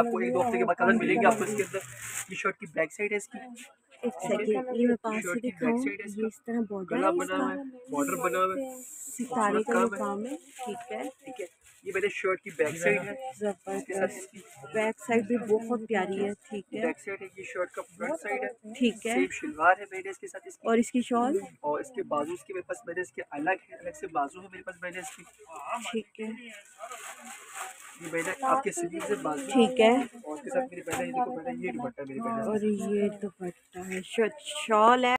आपको 1-2 हफ्ते के बाद कलर मिलेंगे आपको इसके अंदर। ये शर्ट की बैक साइड है इसकी। एक सेकंड, ये मैं पास से दिखाऊं। ये इस तरह बॉर्डर है बना हुआ है, बॉर्डर बना हुआ है, सितारे का काम है। ठीक है, ठीक है। ये मेरे शर्ट की बैक साइड है, जबरदस्त। बैक साइड भी बहुत प्यारी है। ठीक है, बैक साइड है। ये शर्ट का फ्रंट साइड है। ठीक है। सेम शलवार है मेरे इसके साथ इसकी। और इसकी शॉल और इसके बाजू इसके मेरे पास मैंने इसके अलग है, अलग से बाजू है मेरे पास मैंने इसकी। ठीक है, ये मैंने आपके स्लीव से बाजू। ठीक है। और इसके साथ मेरी पहले ये देखो, पहले ये दुपट्टा मेरे पहले। और ये दुपट्टा है, शॉल है।